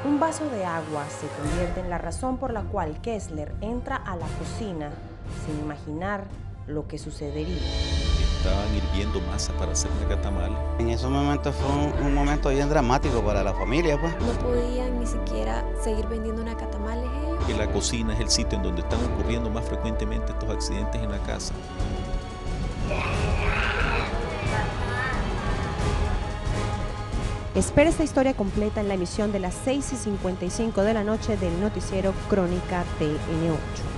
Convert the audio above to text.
Un vaso de agua se convierte en la razón por la cual Kessler entra a la cocina sin imaginar lo que sucedería. Estaban hirviendo masa para hacer nacatamal. En esos momentos fue un momento bien dramático para la familia, pues. No podían ni siquiera seguir vendiendo nacatamales ellos. Que la cocina es el sitio en donde están ocurriendo más frecuentemente estos accidentes en la casa. Espera esta historia completa en la emisión de las 6:55 de la noche del noticiero Crónica TN8.